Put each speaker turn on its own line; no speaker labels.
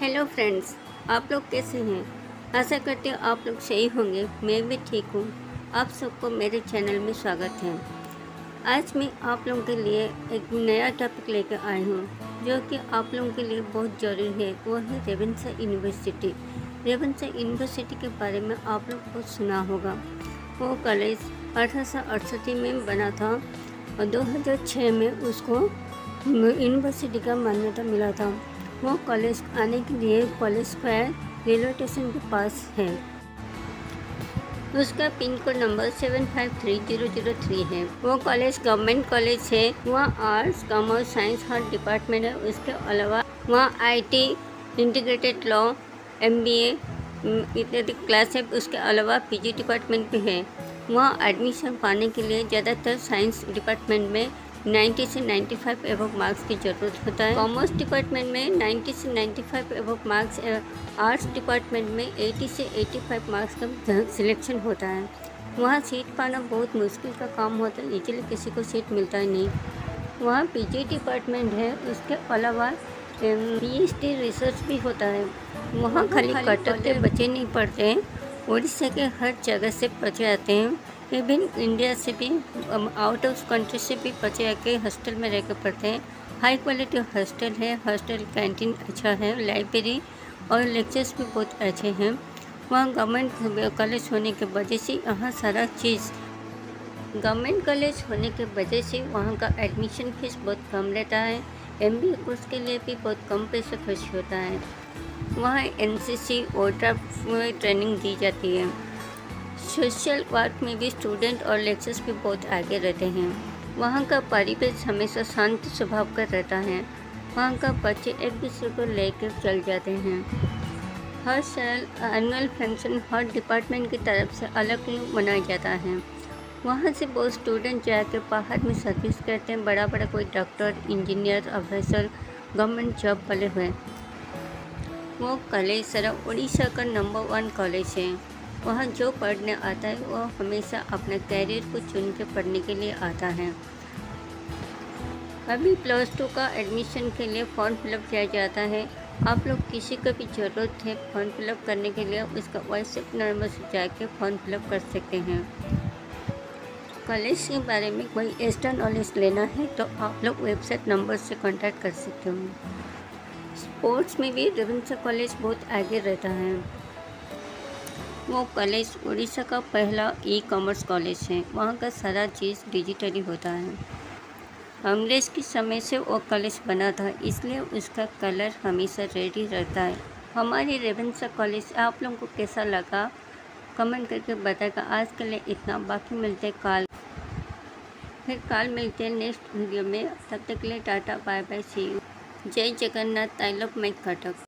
Hello friends, आप लोग कैसे हैं। आशा करती हूँ आप लोग सही होंगे। मैं भी ठीक हूँ। आप सबको मेरे चैनल में स्वागत है। आज मैं आप लोगों के लिए एक नया टॉपिक लेकर आई हूँ जो कि आप लोगों के लिए बहुत ज़रूरी है। वो है रेवेन्शा यूनिवर्सिटी। रेवेन्शा यूनिवर्सिटी के बारे में आप लोग को सुना होगा। वो कॉलेज 1868 में बना था और 2006 में उसको यूनिवर्सिटी का मान्यता मिला था। वो कॉलेज आने के लिए कॉलेज स्क्वायर रेलवे स्टेशन के पास है। उसका पिन कोड नंबर 753003 है। वो कॉलेज गवर्नमेंट कॉलेज है। वहाँ आर्ट्स, कॉमर्स, साइंस हर डिपार्टमेंट है। उसके अलावा वहाँ IT, इंटीग्रेटेड लॉ, MBA इत्यादि क्लास है। उसके अलावा PG डिपार्टमेंट भी है। वहाँ एडमिशन पाने के लिए ज़्यादातर साइंस डिपार्टमेंट में 90 से 95 एबव मार्क्स की ज़रूरत होता है। कॉमर्स डिपार्टमेंट में 90 से 95 एबव मार्क्स, आर्ट्स डिपार्टमेंट में 80 से 85 मार्क्स का सिलेक्शन होता है। वहाँ सीट पाना बहुत मुश्किल का काम होता है, इसीलिए किसी को सीट मिलता ही नहीं। वहाँ PG डिपार्टमेंट है। उसके अलावा PhD रिसर्च भी होता है। वहाँ खाली कटक के बच्चे नहीं पढ़ते हैं, उड़ीसा के हर जगह से बच्चे आते हैं। इवन इंडिया से भी, आउट ऑफ कंट्री से भी बच्चे आके हॉस्टल में रह कर पढ़ते हैं। हाई क्वालिटी हॉस्टल है। हॉस्टल कैंटीन अच्छा है, लाइब्रेरी और लेक्चर्स भी बहुत अच्छे हैं। वहाँ गवर्नमेंट कॉलेज होने के वजह से यहाँ सारा चीज़ गवर्नमेंट कॉलेज होने के वजह से वहाँ का एडमिशन फीस बहुत कम रहता है। MBA कोर्स के लिए भी बहुत कम पैसा खर्च होता है। वहाँ NCC और ट्रेनिंग दी जाती है। सोशल वर्क में भी स्टूडेंट और लेक्चर्स भी बहुत आगे रहते हैं। वहाँ का परिवेश हमेशा शांत स्वभाव का रहता है। वहाँ का बच्चे एक दूसरे को लेकर चल जाते हैं। हर साल एनुअल फंक्शन हर डिपार्टमेंट की तरफ से अलग मनाया जाता है। वहाँ से बहुत स्टूडेंट जाकर बाहर में सर्विस करते हैं। बड़ा बड़ा कोई doctor, engineer, officer, government job वाले हुए। वो कॉलेज सारा उड़ीसा का नंबर 1 कॉलेज है। वहाँ जो पढ़ने आता है वो हमेशा अपने कैरियर को चुन के पढ़ने के लिए आता है। अभी +2 का एडमिशन के लिए फॉर्म फिलअप किया जाता है। आप लोग किसी को भी ज़रूरत है फॉर्म फिलअप करने के लिए, उसका व्हाट्सएप नंबर से जाके फॉर्म फिलअप कर सकते हैं। कॉलेज के बारे में कोई एक्स्ट्रा नॉलेज लेना है तो आप लोग वेबसाइट नंबर से कांटेक्ट कर सकते हो। स्पोर्ट्स में भी रेवेन्शा कॉलेज बहुत आगे रहता है। वो कॉलेज उड़ीसा का पहला ई-कॉमर्स कॉलेज है। वहाँ का सारा चीज़ डिजिटली होता है। अंग्रेज के समय से वो कॉलेज बना था, इसलिए उसका कलर हमेशा रेड ही रहता है। हमारी रेवेन्शा कॉलेज आप लोगों को कैसा लगा कमेंट करके बताएगा। आज के लिए इतना, बाकी मिलते हैं कल मिलते हैं नेक्स्ट वीडियो में। तब तक के लिए tata, bye bye, see you. Jai Jagannath, I love my Cuttack.